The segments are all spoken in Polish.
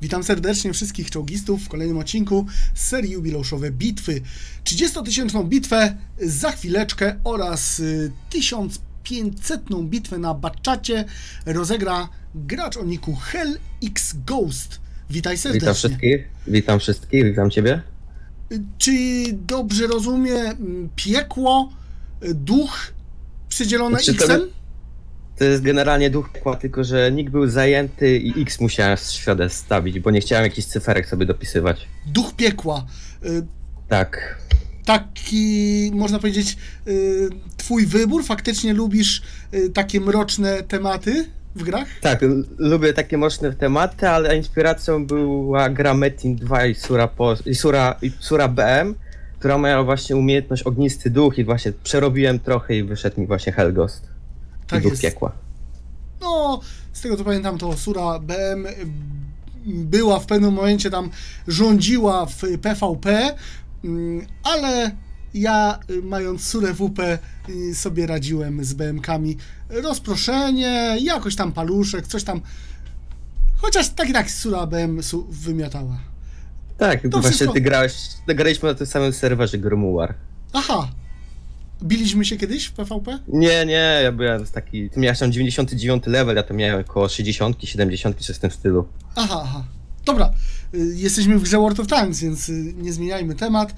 Witam serdecznie wszystkich czołgistów w kolejnym odcinku z serii jubileuszowe bitwy. 30-tysięczną bitwę za chwileczkę oraz 1500-tą bitwę na Batchacie rozegra gracz o niku Hell X Ghost. Witaj serdecznie. Witam wszystkich, witam ciebie. Czy dobrze rozumiem, piekło, duch przydzielone X-em? To jest generalnie duch piekła, tylko że nick był zajęty i X musiałem w środę stawić, bo nie chciałem jakichś cyferek sobie dopisywać. Duch piekła. Tak. Taki, można powiedzieć, twój wybór? Faktycznie lubisz takie mroczne tematy w grach? Tak, lubię takie mroczne tematy, ale inspiracją była gra Metin 2 i Sura BM, która miała właśnie umiejętność ognisty duch i właśnie przerobiłem trochę i wyszedł mi właśnie Hell Ghost. Tak duch jest. piekła. No, z tego co pamiętam, to Sura BM była w pewnym momencie tam, rządziła w PvP, ale ja, mając Surę WP, sobie radziłem z BM-kami. Rozproszenie, jakoś tam paluszek, coś tam. Chociaż tak Sura BM wymiatała. Tak, to właśnie wszystko... graliśmy na tym samym serwerze Grimoire. Aha. Biliśmy się kiedyś w PvP? Nie, ja byłem taki... Ty miałeś tam 99 level, ja to miałem około 60, 70, coś w tym stylu. Aha. Dobra, jesteśmy w grze World of Tanks, więc nie zmieniajmy temat.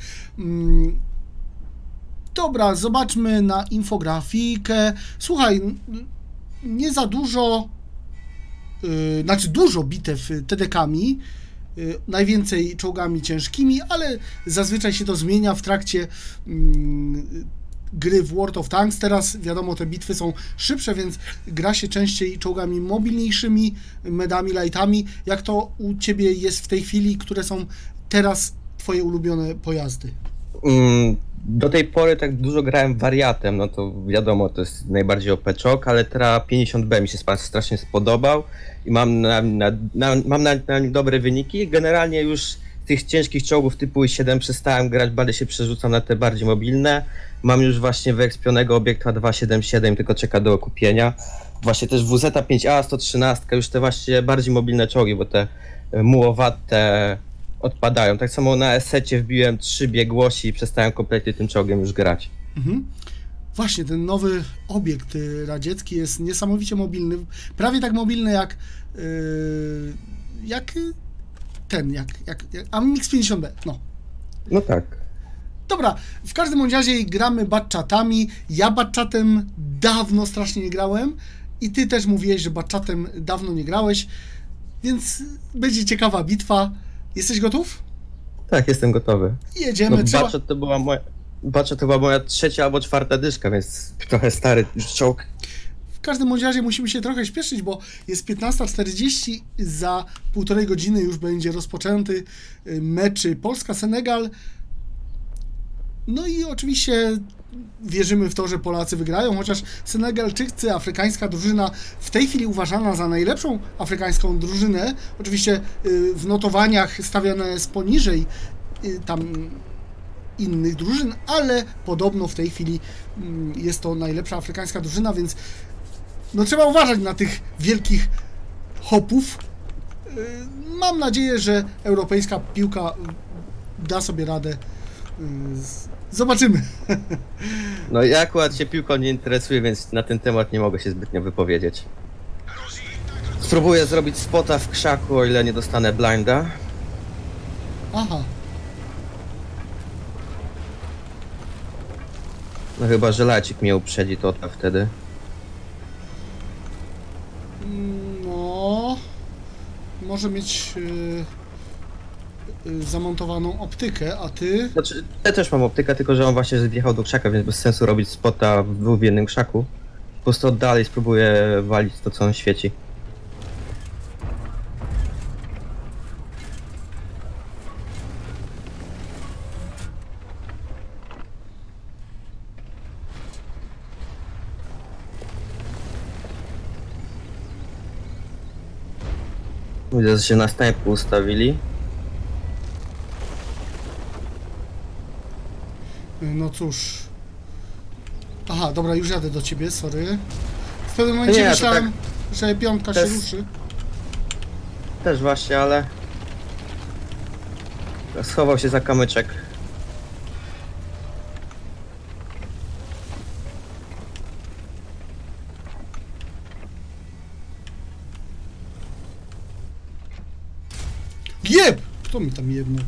Dobra, zobaczmy na infografikę. Słuchaj, nie za dużo, znaczy dużo bitew TDK-ami, najwięcej czołgami ciężkimi, ale zazwyczaj się to zmienia w trakcie gry w World of Tanks. Teraz wiadomo, te bitwy są szybsze, więc gra się częściej czołgami mobilniejszymi, medami, lightami. Jak to u ciebie jest w tej chwili, które są teraz twoje ulubione pojazdy? Do tej pory tak dużo grałem wariatem, no to wiadomo, to jest najbardziej OP czołg, ale teraz 50B mi się strasznie spodobał i mam na nim dobre wyniki. Generalnie już tych ciężkich czołgów typu i7 przestałem grać, bardziej się przerzucam na te bardziej mobilne. Mam już właśnie wyekspionego obiekta 277, tylko czeka do okupienia. Właśnie też WZ-5A, 113, już te właśnie bardziej mobilne czołgi, bo te mułowate odpadają. Tak samo na S-ecie wbiłem 3 biegłosi i przestałem kompletnie tym czołgiem już grać. Właśnie, ten nowy obiekt radziecki jest niesamowicie mobilny. Prawie tak mobilny jak AMX-50B. No tak. Dobra, w każdym razie gramy batchatami. Ja batchatem dawno strasznie nie grałem i ty też mówiłeś, że batchatem dawno nie grałeś, więc będzie ciekawa bitwa. Jesteś gotów? Tak, jestem gotowy. Jedziemy. Batchat to była moja trzecia albo czwarta dyszka, więc trochę stary już czołg. W każdym razie musimy się trochę śpieszyć, bo jest 15:40, za półtorej godziny już będzie rozpoczęty mecz Polska-Senegal. No i oczywiście wierzymy w to, że Polacy wygrają, chociaż Senegalczycy, afrykańska drużyna, w tej chwili uważana za najlepszą afrykańską drużynę, oczywiście w notowaniach stawiane jest poniżej tam innych drużyn, ale podobno w tej chwili jest to najlepsza afrykańska drużyna, więc no trzeba uważać na tych wielkich hopów. Mam nadzieję, że europejska piłka da sobie radę. Zobaczymy. No ja akurat się piłką nie interesuję, więc na ten temat nie mogę się zbytnio wypowiedzieć. Spróbuję zrobić spota w krzaku, o ile nie dostanę blinda. Aha. No chyba, że lacik mnie uprzedzi, to tak wtedy. No... Może mieć zamontowaną optykę, a ty... Znaczy, ja też mam optykę, tylko że on właśnie wjechał do krzaka, więc bez sensu robić spota w jednym krzaku. Po prostu od dalej spróbuję walić to, co on świeci. Widzę, że się na snajpy ustawili. No cóż. Aha, dobra, już jadę do ciebie, sorry. W pewnym momencie myślałem, że piątka się ruszy. Też właśnie, ale Schował się za kamyczek. Jeb! Kto mi tam jebnął?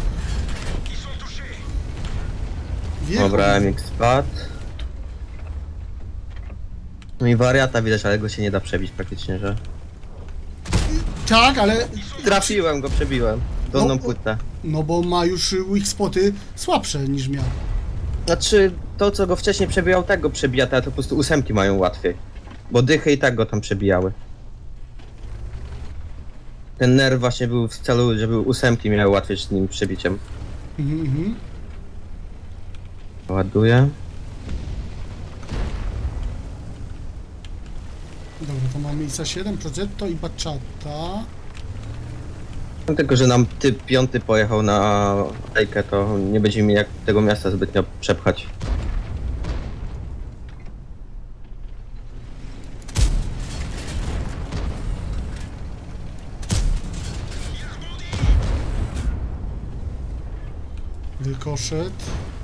Wjechał. Dobra, MX spadł. No i wariata widać, ale go się nie da przebić praktycznie, że... Tak, ale... Trafiłem go, przebiłem. Dolną No, płytę. No bo ma już weak spoty słabsze niż miał. Znaczy, to co go wcześniej przebijał, tak go przebija, to po prostu ósemki mają łatwiej. Bo dychy i tak go tam przebijały. Ten nerw właśnie był w celu, żeby ósemki miały łatwiej z nim przebiciem. Mhm. Ładuję. Dobra, to mamy ISA 7, Progetto i Bachata. No tylko, że nam typ 5 pojechał na lejkę, to nie będziemy mieli jak tego miasta zbytnio przepchać. Wykoszet.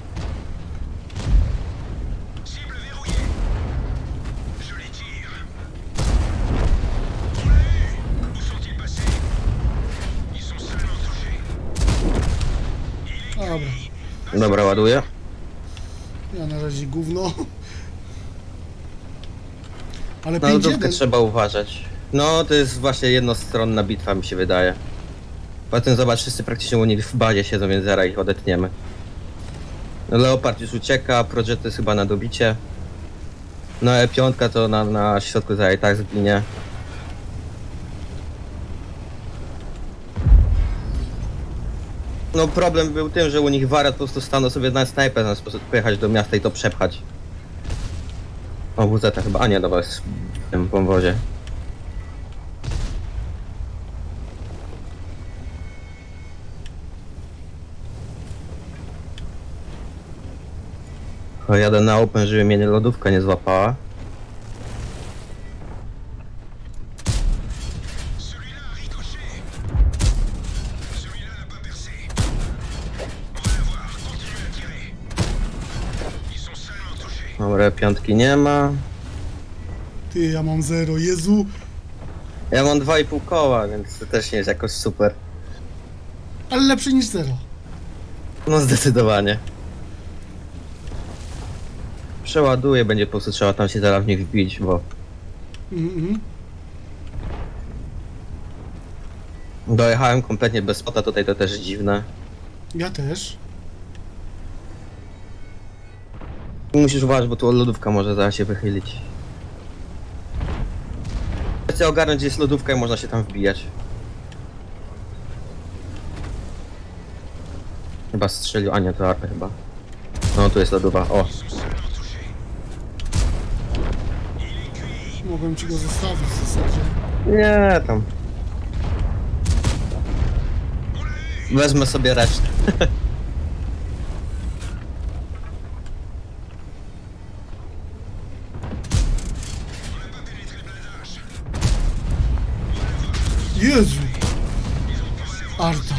Dobra, Dobra, ładuję. ja na razie gówno. Ale Na lodówkę 5-1. trzeba uważać. No, to jest właśnie jednostronna bitwa, mi się wydaje. Potem zobacz, wszyscy praktycznie u nich w bazie siedzą, więc zaraz ich odetniemy. Leopard już ucieka, Progetto jest chyba na dobicie. No, E5 to na środku zaraz i tak zginie. No, problem był tym, że u nich wariat po prostu stanął sobie na snajper, na sposób pojechać do miasta i to przepchać. O, WZ chyba, a nie, dobra, jest w tym wąwozie. O, jadę na open, żeby mnie lodówka nie złapała. Dobra, piątki nie ma. Ty, ja mam 0, Jezu. Ja mam 2,5 koła, więc to też nie jest jakoś super. Ale lepszy niż 0. No zdecydowanie. Przeładuję, będzie po prostu trzeba tam się zaraz w nich wbić, bo Mhm. dojechałem kompletnie bez spota, tutaj to też dziwne. Ja też. Musisz uważać, bo tu lodówka może zaraz się wychylić. Chcę ogarnąć, gdzie jest lodówka i można się tam wbijać. Chyba strzelił, a nie, to artę chyba. No, tu jest lodówa, o. Mogłem ci go zostawić w zasadzie. Nie, tam. Wezmę sobie resztę. Jezu! Arta.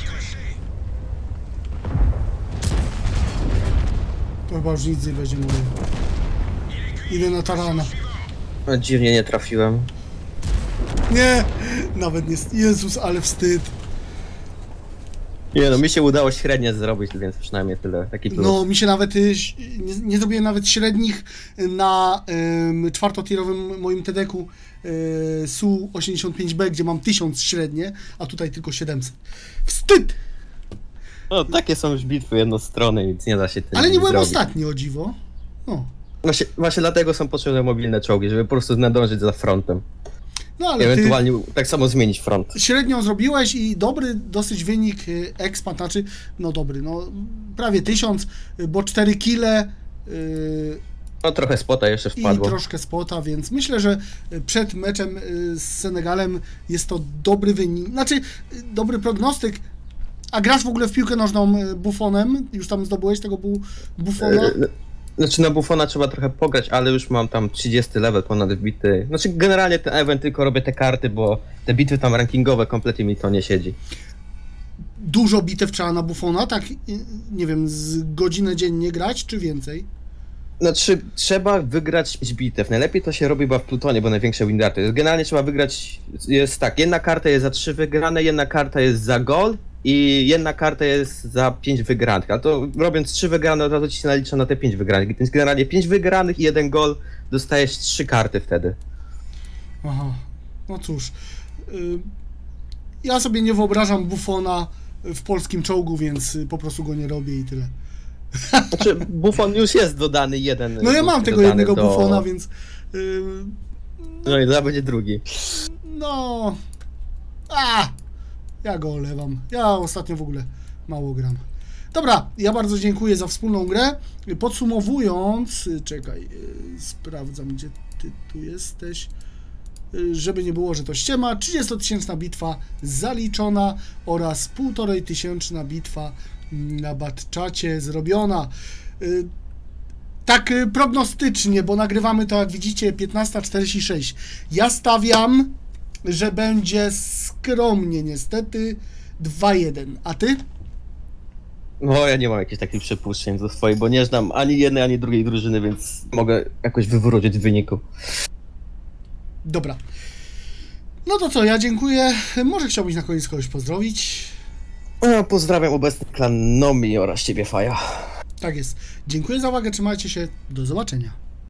To chyba już nic nie będzie mówił. Idę na tarana. No, dziwnie nie trafiłem. Nie! Nawet nie... Jezus, ale wstyd. Nie no, mi się udało średnie zrobić, więc przynajmniej tyle. Taki plus. No, mi się nawet... nie zrobiłem nawet średnich na czwartotierowym moim TD-ku Su-85B, gdzie mam 1000 średnie, a tutaj tylko 700. Wstyd! No, takie są już bitwy jednostronne, więc nie da się tym Ale nie byłem zrobić. ostatni, o dziwo. No. Właśnie dlatego są potrzebne mobilne czołgi, żeby po prostu nadążyć za frontem. No I ale ty ewentualnie tak samo zmienić front. średnią zrobiłeś i dobry dosyć wynik expat, znaczy, no dobry, no prawie 1000, bo 4 kile No trochę spota jeszcze i wpadło. troszkę spota, więc myślę, że przed meczem z Senegalem jest to dobry wynik, znaczy dobry prognostyk. A grasz w ogóle w piłkę nożną Buffonem? Już tam zdobyłeś tego Buffona? Znaczy na Buffona trzeba trochę pograć, ale już mam tam 30 level ponad wbity. Znaczy generalnie ten event tylko robię te karty, bo te bitwy tam rankingowe kompletnie mi to nie siedzi. dużo bitew trzeba na Buffona, tak, nie wiem, z godzinę dziennie grać, czy więcej? Znaczy, trzeba wygrać 5 bitew. Najlepiej to się robi chyba w Plutonie, bo największe win raty. Generalnie trzeba wygrać, jest tak, jedna karta jest za 3 wygrane, jedna karta jest za gol i jedna karta jest za 5 wygranych. A to robiąc 3 wygrane, od razu ci się nalicza na te 5 wygranych. Więc generalnie 5 wygranych i 1 gol, dostajesz 3 karty wtedy. Aha, no cóż. Ja sobie nie wyobrażam Buffona w polskim czołgu, więc po prostu go nie robię i tyle. Znaczy, Buffon już jest dodany jeden. No ja mam tego jednego Buffona, więc... No i to będzie drugi. No... Ja go olewam. Ja ostatnio w ogóle mało gram. Dobra, ja bardzo dziękuję za wspólną grę. Podsumowując... Czekaj, sprawdzam, gdzie ty tu jesteś. Żeby nie było, że to ściema. 30-tysięczna bitwa zaliczona oraz 1500 bitwa na Batczacie zrobiona. Tak prognostycznie, bo nagrywamy to, jak widzicie, 15:46. Ja stawiam, że będzie skromnie niestety 2-1. A ty? No ja nie mam jakichś takich przypuszczeń do swojej, bo nie znam ani jednej, ani drugiej drużyny, więc mogę jakoś wywrócić w wyniku. Dobra. No to co, ja dziękuję. Może chciałbyś na koniec kogoś pozdrowić? No, pozdrawiam obecny klan Nomi oraz ciebie, Faja. Tak jest. Dziękuję za uwagę, trzymajcie się. Do zobaczenia.